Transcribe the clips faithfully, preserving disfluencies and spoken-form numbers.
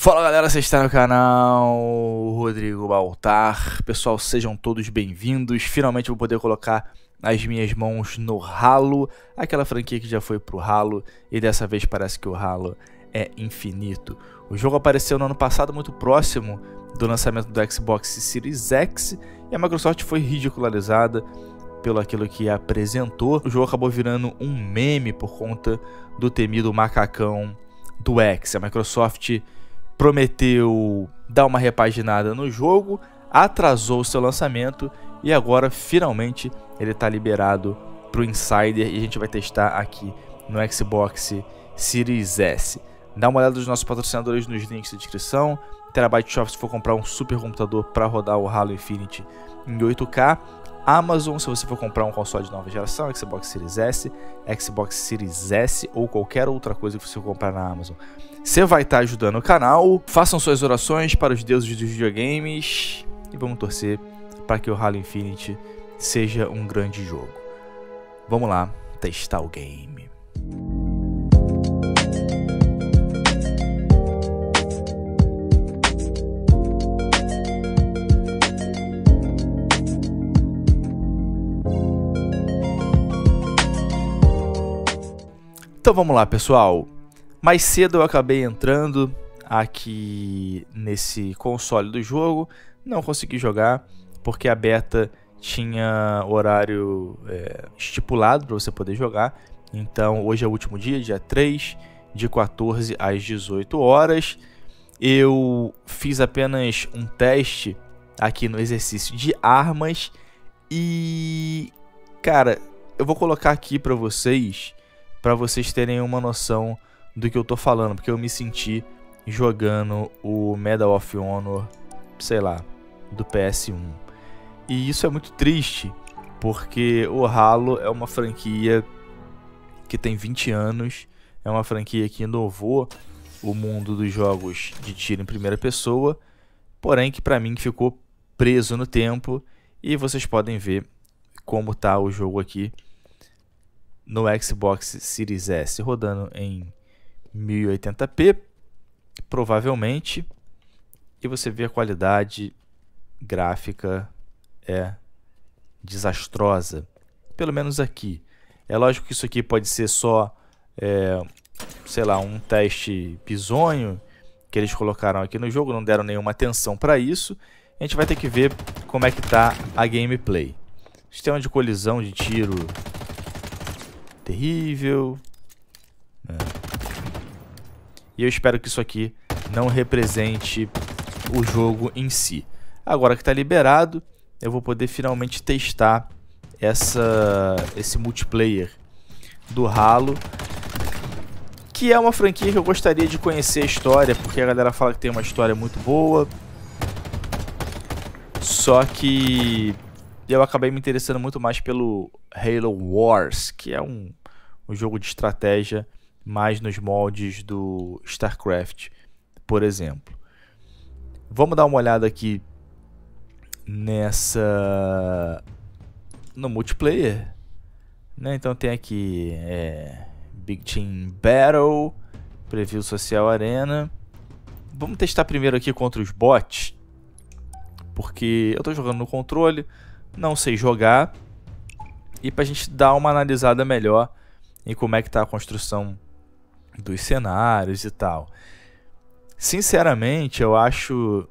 Fala galera, você está no canal Rodrigo Baltar. Pessoal, sejam todos bem-vindos. Finalmente vou poder colocar as minhas mãos no Halo, aquela franquia que já foi pro Halo e dessa vez parece que o Halo é infinito. O jogo apareceu no ano passado, muito próximo do lançamento do Xbox Series X, e a Microsoft foi ridicularizada pelo aquilo que apresentou. O jogo acabou virando um meme por conta do temido macacão do X. A Microsoft prometeu dar uma repaginada no jogo, atrasou o seu lançamento e agora finalmente ele está liberado para o Insider e a gente vai testar aqui no Xbox Series S. Dá uma olhada nos nossos patrocinadores nos links da descrição. Terabyte Shop se for comprar um super computador para rodar o Halo Infinite em oito K. Amazon se você for comprar um console de nova geração, Xbox Series S, Xbox Series S ou qualquer outra coisa que você for comprar na Amazon. Você vai estar ajudando o canal. Façam suas orações para os deuses dos videogames e vamos torcer para que o Halo Infinite seja um grande jogo. Vamos lá testar o game. Então vamos lá, pessoal. Mais cedo eu acabei entrando aqui nesse console do jogo. Não consegui jogar porque a beta tinha horário é, estipulado para você poder jogar. Então hoje é o último dia, dia três, de quatorze às dezoito horas. Eu fiz apenas um teste aqui no exercício de armas. E, cara, eu vou colocar aqui para vocês... para vocês terem uma noção do que eu tô falando, porque eu me senti jogando o Medal of Honor, sei lá, do P S um. E isso é muito triste, porque o Halo é uma franquia que tem vinte anos, é uma franquia que inovou o mundo dos jogos de tiro em primeira pessoa, porém que pra mim ficou preso no tempo, e vocês podem ver como tá o jogo aqui no Xbox Series S, rodando em mil e oitenta p, provavelmente, e você vê a qualidade gráfica é desastrosa, pelo menos aqui. É lógico que isso aqui pode ser só, é, sei lá, um teste bizonho que eles colocaram aqui no jogo, não deram nenhuma atenção para isso. A gente vai ter que ver como é que tá a gameplay. Sistema de colisão de tiro terrível. É. E eu espero que isso aqui não represente o jogo em si. Agora que está liberado, eu vou poder finalmente testar essa, esse multiplayer do Halo, que é uma franquia que eu gostaria de conhecer a história, porque a galera fala que tem uma história muito boa. Só que eu acabei me interessando muito mais pelo Halo Wars, que é um, um jogo de estratégia mais nos moldes do StarCraft, por exemplo. Vamos dar uma olhada aqui nessa no multiplayer, né? Então tem aqui é, Big Team Battle, Preview Social Arena. Vamos testar primeiro aqui contra os bots, porque eu estou jogando no controle, não sei jogar, e para a gente dar uma analisada melhor em como é que está a construção dos cenários e tal. Sinceramente, eu acho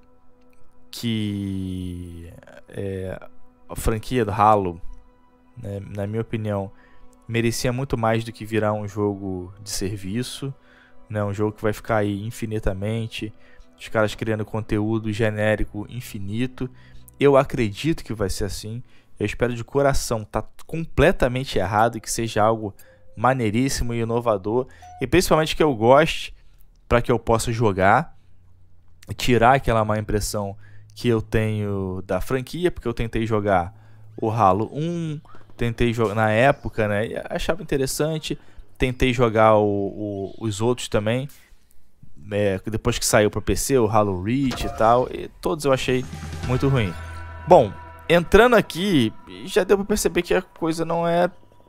que é, a franquia do Halo, né, na minha opinião, merecia muito mais do que virar um jogo de serviço, né, um jogo que vai ficar aí infinitamente, os caras criando conteúdo genérico infinito. Eu acredito que vai ser assim. Eu espero de coração tá completamente errado e que seja algo maneiríssimo e inovador, e principalmente que eu goste, para que eu possa jogar, tirar aquela má impressão que eu tenho da franquia, porque eu tentei jogar o Halo um, tentei jogar na época, né, e achava interessante, tentei jogar o, o, os outros também, é, depois que saiu para o P C, o Halo Reach e tal, e todos eu achei muito ruim. Bom, entrando aqui, já deu para perceber que a coisa não é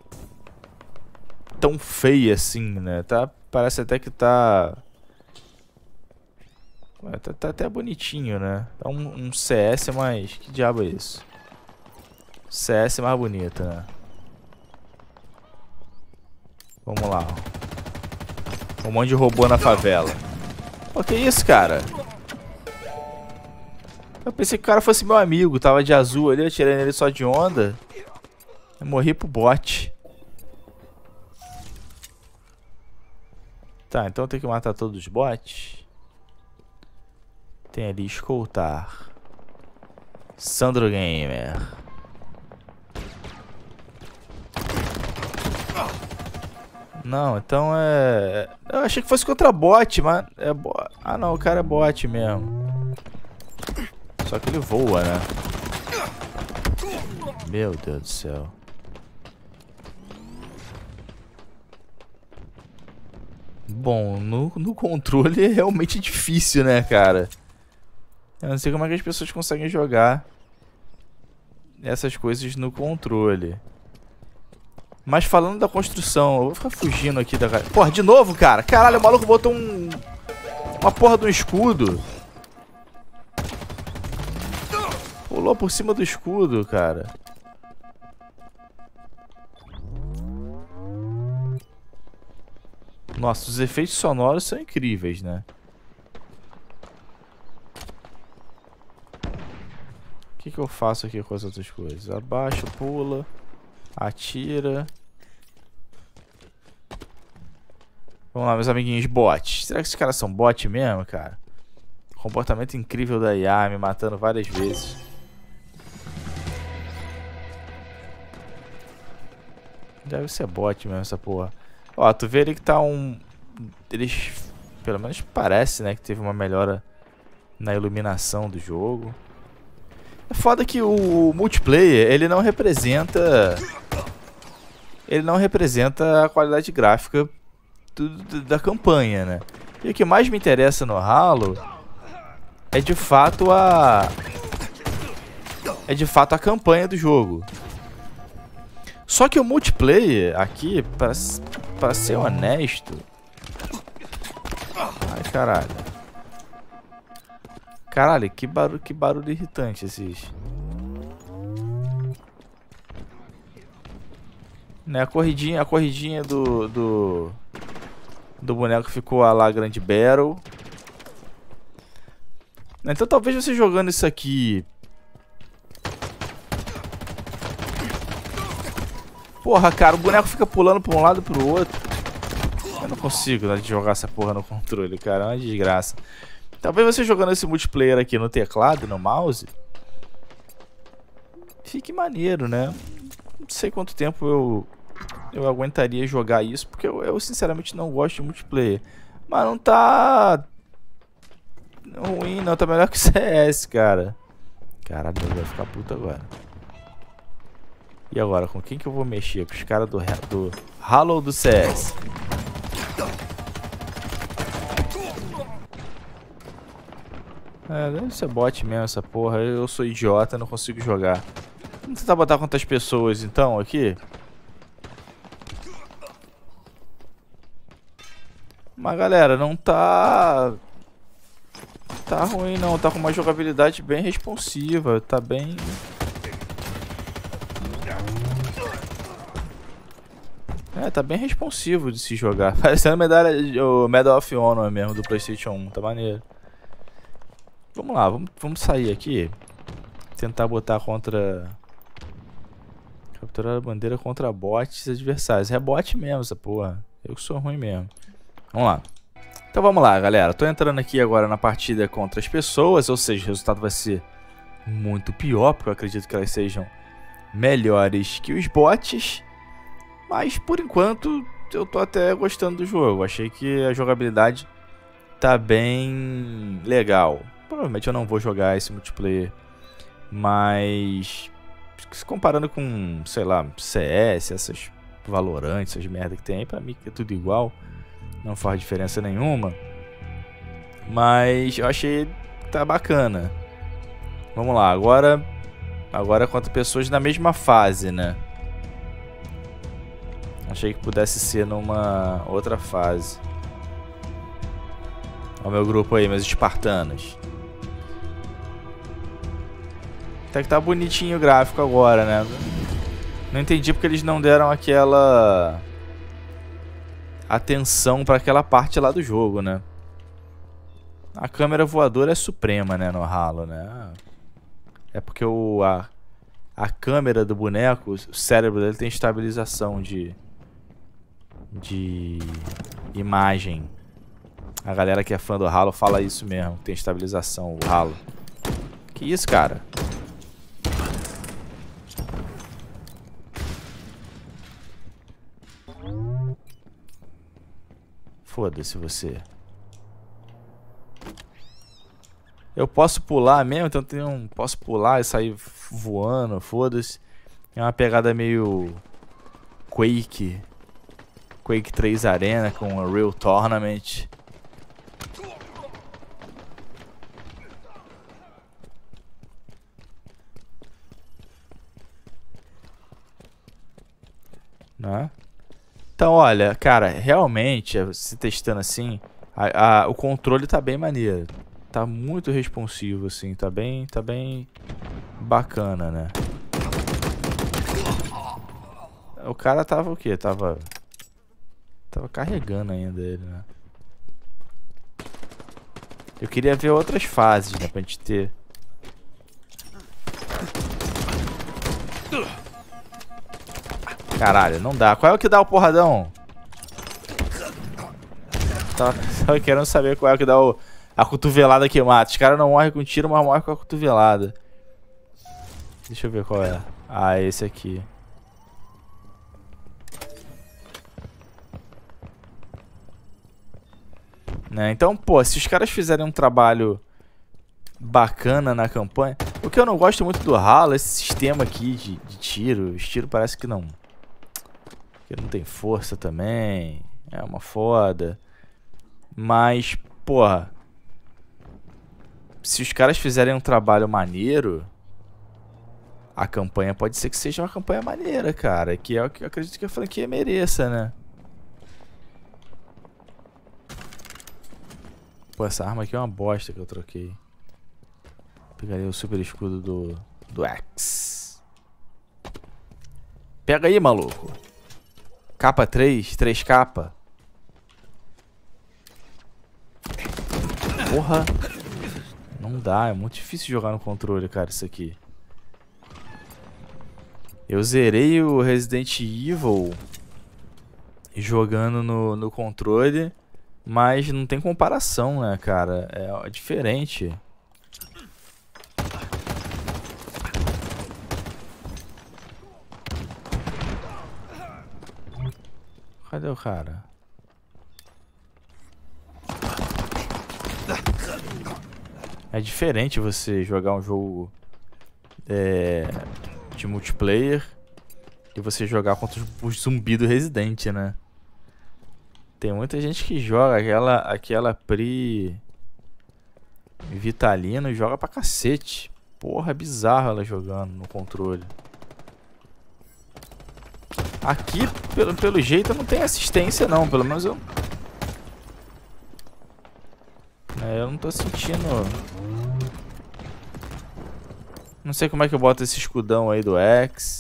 tão feia assim, né? Tá, parece até que tá Tá, tá até bonitinho, né? É um, um C S, mas... Que diabo é isso? C S mais bonito, né? Vamos lá. Um monte de robô na favela. Pô, que isso, cara? Eu pensei que o cara fosse meu amigo. Tava de azul ali, eu tirei nele só de onda. Eu morri pro bot. Tá, então eu tenho que matar todos os bots. Tem ali escoltar. Sandro Gamer. Não, então é... Eu achei que fosse contra bot, mas... É bo... Ah não, o cara é bot mesmo. Só que ele voa, né? Meu Deus do céu. Bom, no, no controle é realmente difícil, né, cara? Eu não sei como é que as pessoas conseguem jogar essas coisas no controle. Mas falando da construção, eu vou ficar fugindo aqui da... Porra, de novo, cara! Caralho, o maluco botou um... Uma porra de um escudo. Pulou por cima do escudo, cara. Nossa, os efeitos sonoros são incríveis, né? O que que eu faço aqui com as outras coisas? Abaixa, pula, atira. Vamos lá, meus amiguinhos bots. Será que esses caras são bot mesmo, cara? Comportamento incrível da I A, me matando várias vezes. Deve ser bot mesmo essa porra. Ó, tu vê ali que tá um... Eles... Pelo menos parece, né? Que teve uma melhora na iluminação do jogo. É foda que o multiplayer, ele não representa... Ele não representa a qualidade gráfica do, do, da campanha, né? E o que mais me interessa no Halo é de fato a... É de fato a campanha do jogo. Só que o multiplayer aqui, pra, pra ser honesto... Ai, caralho. Caralho, que barulho, que barulho irritante esses... Né, a corridinha, a corridinha do, do... Do boneco ficou a lá grande barrel. Então talvez você jogando isso aqui... Porra, cara, o boneco fica pulando pra um lado e pro outro. Eu não consigo, né, de jogar essa porra no controle, cara. É uma desgraça. Talvez você jogando esse multiplayer aqui no teclado e no mouse fique maneiro, né? Não sei quanto tempo eu, eu aguentaria jogar isso, porque eu, eu sinceramente não gosto de multiplayer. Mas não tá ruim, não. Tá melhor que o C S, cara. Caralho, eu vou ficar puto agora. E agora, com quem que eu vou mexer? Com os caras do, do Halo ou do C S? É, deve ser bot mesmo essa porra. Eu sou idiota, não consigo jogar. Vamos tentar botar quantas pessoas então aqui? Mas galera, não tá... Tá ruim não, tá com uma jogabilidade bem responsiva. Tá bem... É, tá bem responsivo de se jogar. Parecendo medalha, o Medal of Honor mesmo do PlayStation um, tá maneiro. Vamos lá, vamos, vamos sair aqui. Tentar botar contra... Capturar a bandeira contra bots adversários. É bot mesmo essa porra. Eu que sou ruim mesmo. Vamos lá. Então vamos lá, galera. Tô entrando aqui agora na partida contra as pessoas. Ou seja, o resultado vai ser muito pior, porque eu acredito que elas sejam melhores que os bots. Mas por enquanto eu tô até gostando do jogo. Achei que a jogabilidade tá bem legal. Provavelmente eu não vou jogar esse multiplayer, mas se comparando com, sei lá, C S, essas Valorant, essas merda que tem aí, pra mim que é tudo igual, não faz diferença nenhuma. Mas eu achei que tá bacana. Vamos lá, agora agora contra pessoas na mesma fase, né? Achei que pudesse ser numa outra fase. Olha o meu grupo aí, meus espartanos. Até que tá bonitinho o gráfico agora, né? Não entendi porque eles não deram aquela atenção pra aquela parte lá do jogo, né? A câmera voadora é suprema, né, no Halo, né? É porque o, a, a câmera do boneco, o cérebro dele tem estabilização de, de imagem. A galera que é fã do Halo fala isso mesmo, tem estabilização o Halo. Que isso, cara? Foda-se você. Eu posso pular mesmo, então tem um, posso pular e sair voando, foda-se. É uma pegada meio Quake. Quake três Arena com a Real Tournament. Né? Então, olha, cara, realmente, se testando assim, a, a, o controle tá bem maneiro. Tá muito responsivo, assim, tá bem, tá bem bacana, né? O cara tava o quê? Tava... Tava carregando ainda ele, né? Eu queria ver outras fases, né? Pra gente ter... Caralho, não dá. Qual é o que dá o porradão? Tava querendo saber qual é o que dá o... A cotovelada que mata. Os caras não morrem com tiro, mas morrem com a cotovelada. Deixa eu ver qual é. Ah, esse aqui. Né? Então, pô, se os caras fizerem um trabalho bacana na campanha... O que eu não gosto muito do Halo é esse sistema aqui de, de tiro. Os tiros parece que não... Que não tem força também. É uma foda. Mas, porra... Se os caras fizerem um trabalho maneiro, a campanha pode ser que seja uma campanha maneira, cara. Que é o que eu acredito que a franquia mereça, né? Pô, essa arma aqui é uma bosta que eu troquei. Pegaria o super escudo do, do X. Pega aí, maluco. Capa três, três capa. Porra. Não dá, é muito difícil jogar no controle, cara, isso aqui. Eu zerei o Resident Evil jogando no, no controle, mas não tem comparação, né, cara? É, é diferente. Cadê o cara? É diferente você jogar um jogo é, de multiplayer e você jogar contra o zumbi do Resident, né? Tem muita gente que joga aquela, aquela Pri Vitalino e joga pra cacete. Porra, é bizarro ela jogando no controle. Aqui, pelo, pelo jeito, não tem assistência não, pelo menos eu... É, eu não tô sentindo... Não sei como é que eu boto esse escudão aí do X.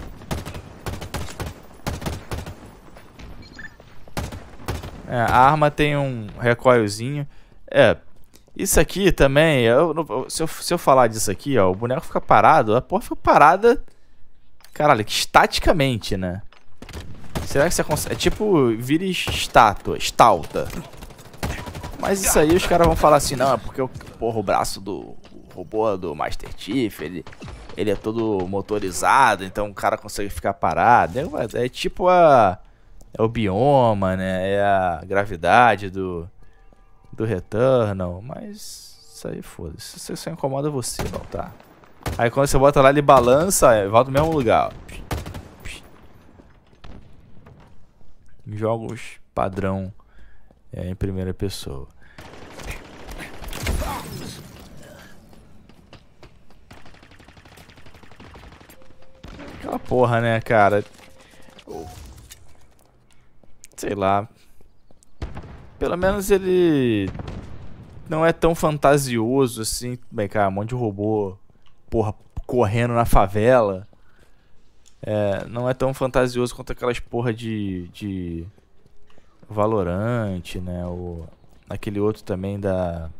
É, a arma tem um recoilzinho. É, isso aqui também, eu, se, eu, se eu falar disso aqui, ó, o boneco fica parado, a porra fica parada, caralho, que estaticamente, né? Será que você consegue? É tipo, vira estátua, estalta. Mas isso aí os caras vão falar assim, não, é porque o, porra, o braço do o robô do Master Chief, ele, ele é todo motorizado, então o cara consegue ficar parado. É, é tipo a... É o bioma, né? É a gravidade do... Do Returnal. Mas isso aí, foda-se. Isso só incomoda você, não, tá? Aí quando você bota lá, ele balança, volta no mesmo lugar, ó. Jogos padrão é, em primeira pessoa. Aquela porra, né, cara? Sei lá. Pelo menos ele não é tão fantasioso assim. Bem, cara, um monte de robô, porra, correndo na favela. É, não é tão fantasioso quanto aquelas porra de, de Valorant, né? O, aquele outro também da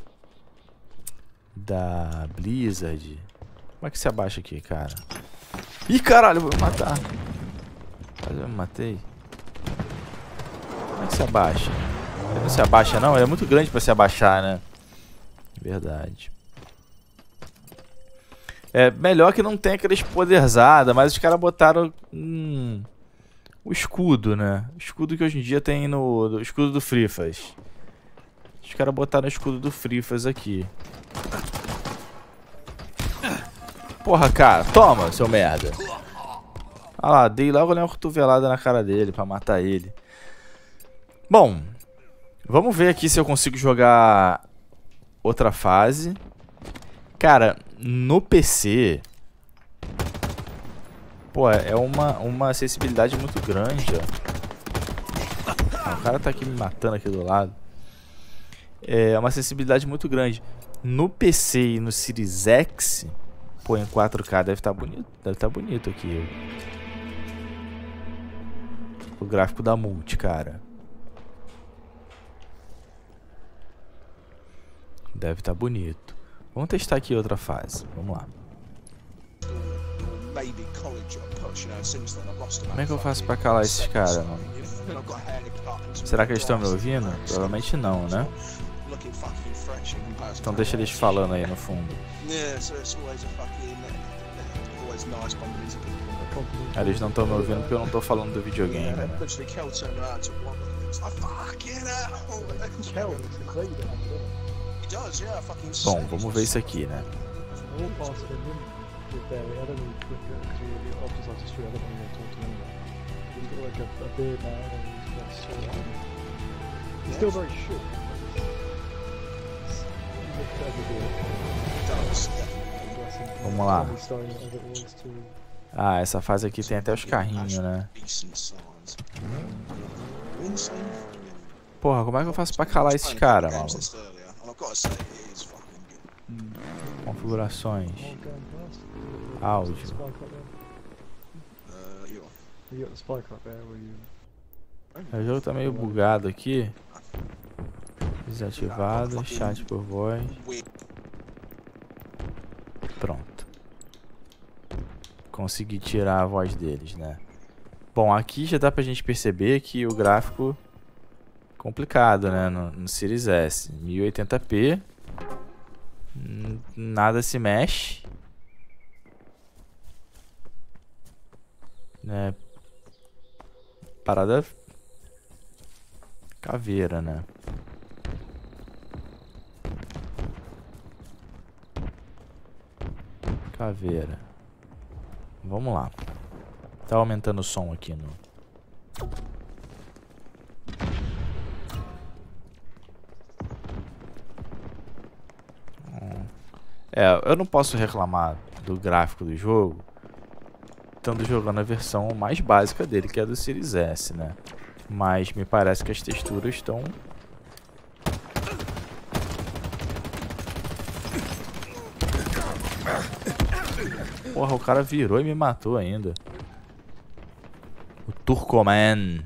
da Blizzard. Como é que se abaixa aqui, cara? Ih, caralho, eu vou me matar. Quase eu me matei. Como é que se abaixa? Ele não se abaixa não? Ele é muito grande pra se abaixar, né? Verdade. É melhor que não tenha aqueles poderzada, mas os caras botaram hum, o escudo, né? O escudo que hoje em dia tem no... O escudo do Free Fire. Os caras botaram o escudo do Free Fire aqui. Porra, cara. Toma, seu merda. Ah lá, dei logo uma cotovelada na cara dele pra matar ele. Bom, vamos ver aqui se eu consigo jogar outra fase. Cara, no P C... Pô, é uma, uma acessibilidade muito grande, ó. Ah, o cara tá aqui me matando aqui do lado. É uma acessibilidade muito grande. No P C e no Series X, pô, em quatro K deve estar bonito, deve estar bonito aqui. O gráfico da Multi, cara. Deve estar bonito. Vamos testar aqui outra fase. Vamos lá. Como é que eu faço pra calar esses caras, mano? Será que eles estão me ouvindo? Provavelmente não, né? Então deixa eles falando aí no fundo. Ah, eles não estão me ouvindo porque eu não estou falando do videogame, né? Bom, vamos ver isso aqui, né? Vamos lá. Ah, essa fase aqui tem até os carrinhos, né? Porra, como é que eu faço pra calar esses caras, mano? Configurações. Áudio. O jogo tá meio bugado aqui. Desativado, chat por voz. Pronto. Consegui tirar a voz deles, né? Bom, aqui já dá pra gente perceber que o gráfico é complicado, né? No, no Series S. mil e oitenta p. Nada se mexe. Né? Parada caveira, né? Caveira. Vamos lá. Tá aumentando o som aqui no... É, eu não posso reclamar do gráfico do jogo estando jogando a versão mais básica dele, que é do Series S, né? Mas me parece que as texturas estão... Porra, o cara virou e me matou ainda. O Turcoman.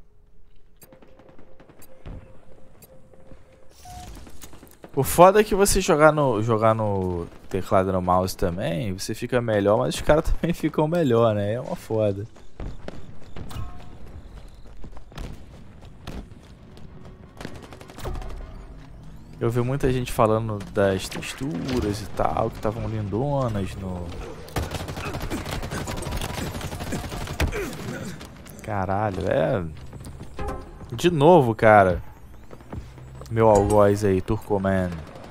O foda é que você jogar no, jogar no teclado e no mouse também, você fica melhor, mas os caras também ficam melhor, né? É uma foda. Eu vi muita gente falando das texturas e tal, que estavam lindonas no... Caralho, é... De novo, cara. Meu algoz aí, Turcoman.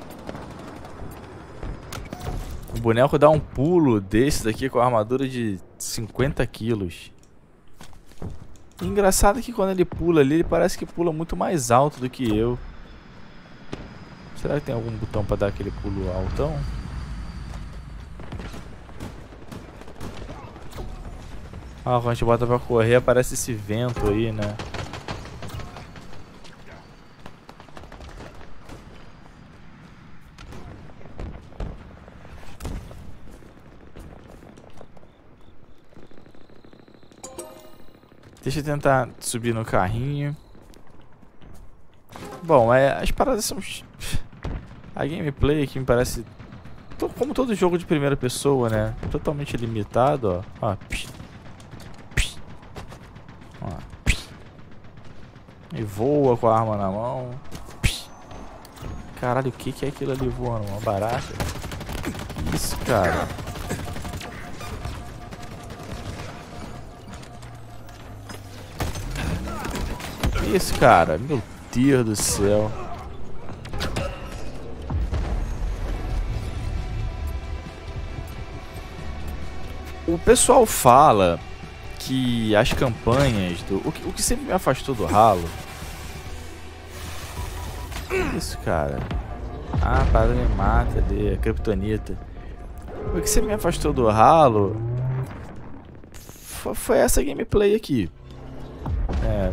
O boneco dá um pulo desse daqui com a armadura de cinquenta quilos. Engraçado que quando ele pula ali, ele parece que pula muito mais alto do que eu. Será que tem algum botão pra dar aquele pulo altão? Ah, quando a gente bota pra correr, aparece esse vento aí, né? Deixa eu tentar subir no carrinho. Bom, é, as paradas são... A gameplay aqui me parece... Como todo jogo de primeira pessoa, né? Totalmente limitado, ó. Ó, psh, psh, ó, psh. E voa com a arma na mão. Psh. Caralho, o que, que é aquilo ali voando? Uma barata? Isso, cara. Isso, cara. Meu Deus do céu. O pessoal fala que as campanhas do... O que, o que sempre me afastou do Halo... Isso, cara. Ah, parada me mata ali, a Kryptonita. O que sempre me afastou do Halo... Foi essa gameplay aqui. É...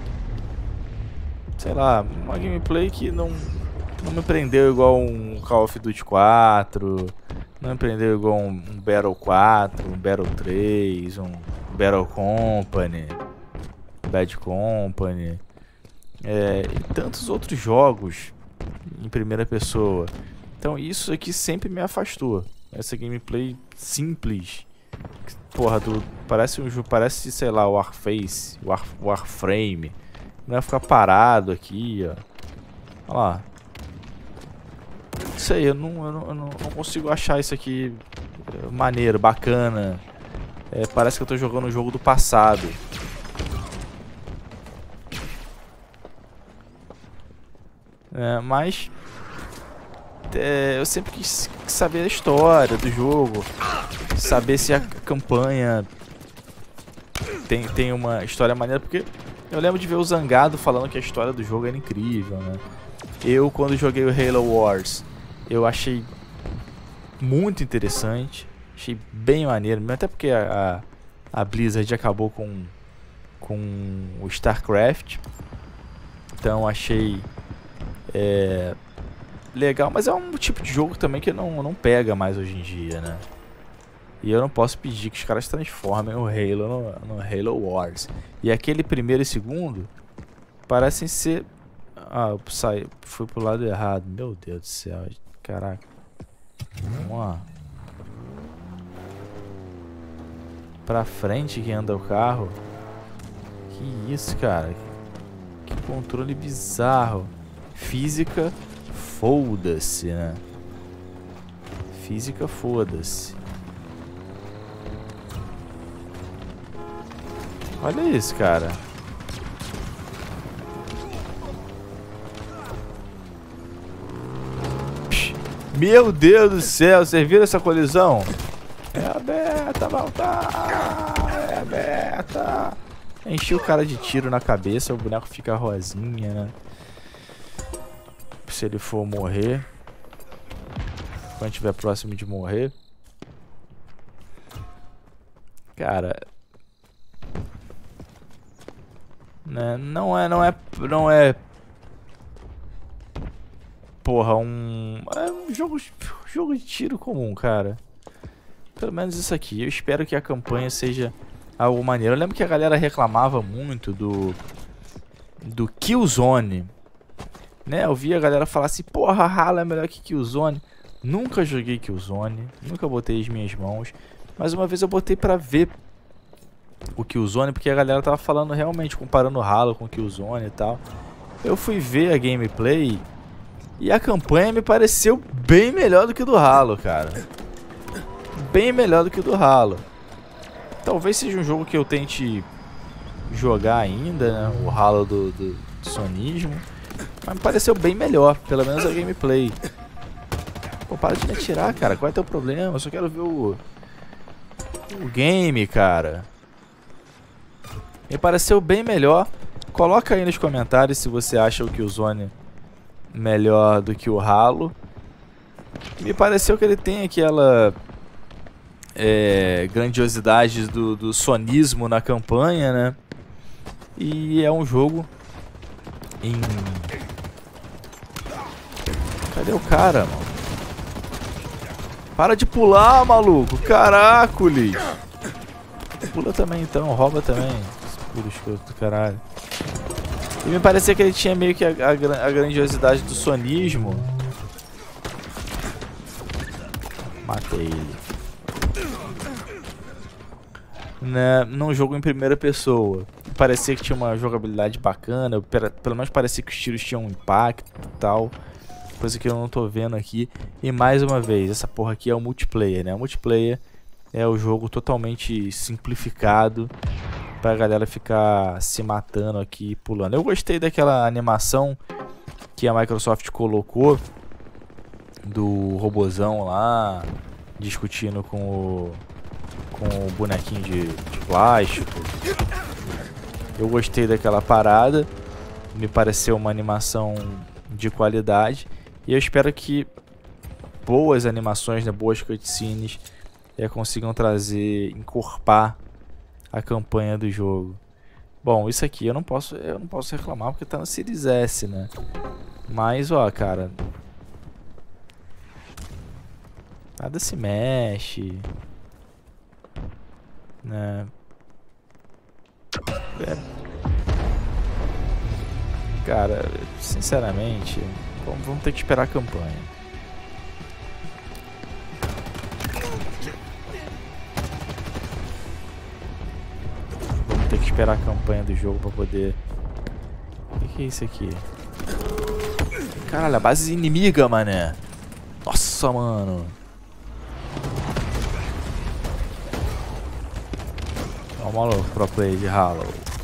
Sei lá, uma gameplay que não... Não me prendeu igual um Call of Duty quatro... Não me prendeu igual um, um Battle quatro, um Battle três, um Battle Company, Bad Company, é, e tantos outros jogos em primeira pessoa. Então isso aqui sempre me afastou. Essa gameplay simples, porra, do, parece um jogo, parece, sei lá, Warface, War, Warframe. Não vai ficar parado aqui, ó. Olha lá. Não sei, eu não, eu não, eu não consigo achar isso aqui maneiro, bacana. É, parece que eu tô jogando um jogo do passado. É, mas é, eu sempre quis saber a história do jogo, saber se a campanha tem, tem uma história maneira, porque eu lembro de ver o Zangado falando que a história do jogo era incrível, né? Eu, quando joguei o Halo Wars, eu achei muito interessante, achei bem maneiro, até porque a, a, a Blizzard acabou com, com o StarCraft, então achei é, legal, mas é um tipo de jogo também que não, não pega mais hoje em dia, né? E eu não posso pedir que os caras transformem o Halo no, no Halo Wars. E aquele primeiro e segundo parecem ser... Ah, eu saí, fui pro lado errado, meu Deus do céu. Caraca. Vamos lá. Pra frente que anda o carro. Que isso, cara. Que controle bizarro. Física, foda-se, né? Física, foda-se. Olha isso, cara. Meu Deus do céu, vocês viram essa colisão? É aberta, Baltar! É aberta! Enchi o cara de tiro na cabeça, o boneco fica rosinha, né? Se ele for morrer. Quando estiver próximo de morrer. Cara. Né, não é, não é, não é... Porra, um... É um jogo, jogo de tiro comum, cara. Pelo menos isso aqui. Eu espero que a campanha seja algo maneiro. Eu lembro que a galera reclamava muito do... Do Killzone. Né? Eu vi a galera falar assim, porra, Halo é melhor que Killzone. Nunca joguei Killzone. Nunca botei as minhas mãos. Mas uma vez eu botei pra ver o Killzone, porque a galera tava falando realmente, comparando o Halo com o Killzone e tal. Eu fui ver a gameplay... E a campanha me pareceu bem melhor do que do Halo, cara. Bem melhor do que do Halo. Talvez seja um jogo que eu tente jogar ainda, né? O Halo do, do, do sonismo. Mas me pareceu bem melhor, pelo menos a gameplay. Pô, para de me atirar, cara. Qual é o teu problema? Eu só quero ver o... O game, cara. Me pareceu bem melhor. Coloca aí nos comentários se você acha o Killzone melhor do que o Halo. Me pareceu que ele tem aquela é, grandiosidade do, do sonismo na campanha, né? E é um jogo em... Cadê o cara, mano? Para de pular, maluco! Caracoles! Pula também então, rouba também. Tiro escroto do caralho. E me parecia que ele tinha meio que a, a, a grandiosidade do sonismo. Matei ele. Né, num jogo em primeira pessoa. Parecia que tinha uma jogabilidade bacana. Pelo menos parecia que os tiros tinham um impacto e tal. Coisa que eu não tô vendo aqui. E mais uma vez, essa porra aqui é o multiplayer, né? O multiplayer é o jogo totalmente simplificado pra galera ficar se matando aqui, pulando. Eu gostei daquela animação que a Microsoft colocou do robozão lá discutindo com o, com o bonequinho de, de plástico. Eu gostei daquela parada. Me pareceu uma animação de qualidade. E eu espero que boas animações, né, boas cutscenes é, consigam trazer, encorpar a campanha do jogo. Bom, isso aqui eu não posso, eu não posso reclamar porque tá no Series S, né? Mas, ó, cara, nada se mexe, né? É. Cara, sinceramente, vamos, vamos ter que esperar a campanha. Vamos ter que esperar a campanha do jogo pra poder... O que, que é isso aqui? Caralho, a base inimiga, mané. Nossa, mano. Ó o maluco, pro play de Halo.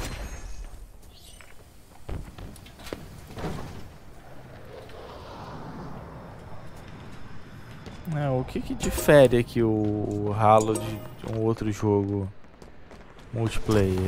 É, o que que difere aqui o, o Halo de um outro jogo multiplayer?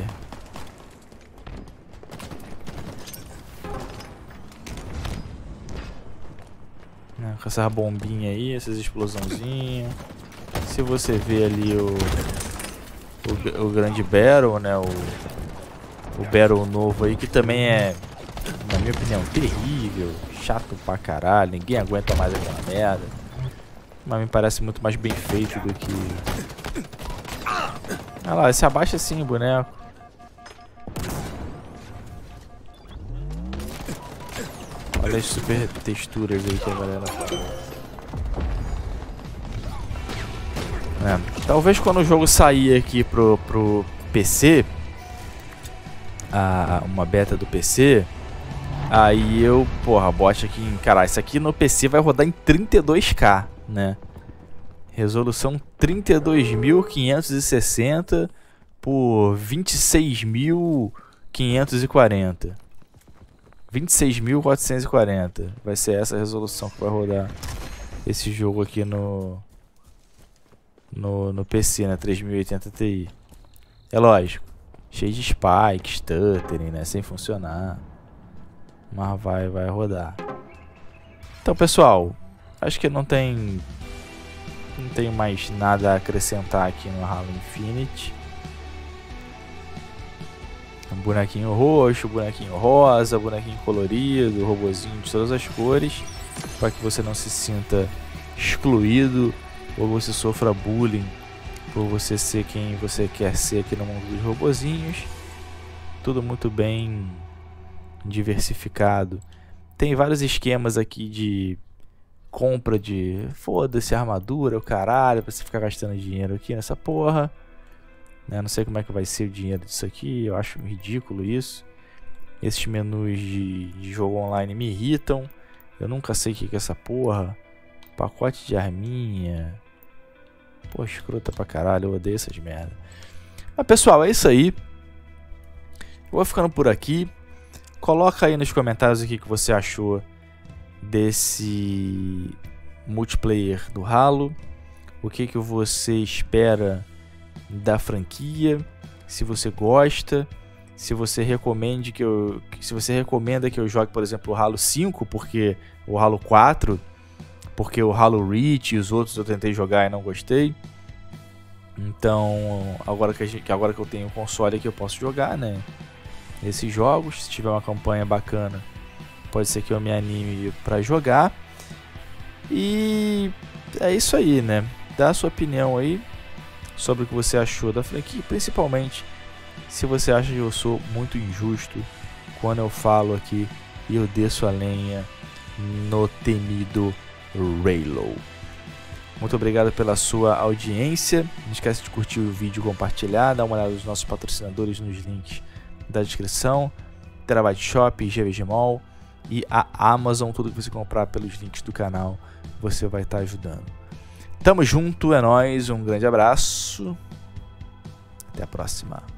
É, com essa bombinha aí, essas explosãozinhas. Se você vê ali o, o, o grande Battle, né, o, o Battle novo aí, que também é, na minha opinião, terrível, chato pra caralho, ninguém aguenta mais aquela merda. Mas me parece muito mais bem feito do que... Olha lá, se abaixa assim o boneco. Olha as super texturas aí que a galera faz. É, talvez quando o jogo sair aqui pro, pro P C, a, uma beta do P C, aí eu, porra, bote aqui em... Caralho, isso aqui no P C vai rodar em trinta e dois K. Né? Resolução trinta e dois mil quinhentos e sessenta por vinte e seis mil quinhentos e quarenta. vinte e seis mil quatrocentos e quarenta. Vai ser essa a resolução que vai rodar esse jogo aqui no no, no P C, né? três mil e oitenta Ti. É lógico, cheio de spike, stuttering, né? Sem funcionar. Mas vai, vai rodar. Então, pessoal, acho que não tem não tenho mais nada a acrescentar aqui no Halo Infinite. Um bonequinho roxo, bonequinho rosa, bonequinho colorido, robozinho de todas as cores, para que você não se sinta excluído ou você sofra bullying por você ser quem você quer ser aqui no mundo dos robozinhos. Tudo muito bem diversificado. Tem vários esquemas aqui de compra de, foda-se, armadura, o caralho, pra você ficar gastando dinheiro aqui nessa porra. Né? Não sei como é que vai ser o dinheiro disso aqui, eu acho ridículo isso. Esses menus de, de jogo online me irritam. Eu nunca sei o que é essa porra. Pacote de arminha. Pô, escrota pra caralho, eu odeio essas merda. Mas pessoal, é isso aí. Eu vou ficando por aqui. Coloca aí nos comentários o que que você achou desse multiplayer do Halo. O que que você espera da franquia? Se você gosta, se você recomende que eu, se você recomenda que eu jogue, por exemplo, o Halo cinco, porque o Halo quatro, porque o Halo Reach e os outros eu tentei jogar e não gostei. Então, agora que, a gente, agora que eu tenho um console aqui, eu posso jogar, né, esses jogos. Se tiver uma campanha bacana, pode ser que eu me anime pra jogar. E é isso aí, né? Dá a sua opinião aí sobre o que você achou da franquia, principalmente se você acha que eu sou muito injusto quando eu falo aqui e eu desço a lenha no temido Raylo. Muito obrigado pela sua audiência. Não esquece de curtir o vídeo, compartilhar, dar uma olhada nos nossos patrocinadores nos links da descrição. Terabyte Shop, G V G Mall e a Amazon. Tudo que você comprar pelos links do canal você vai estar ajudando. Tamo junto, é nóis, um grande abraço. Até a próxima.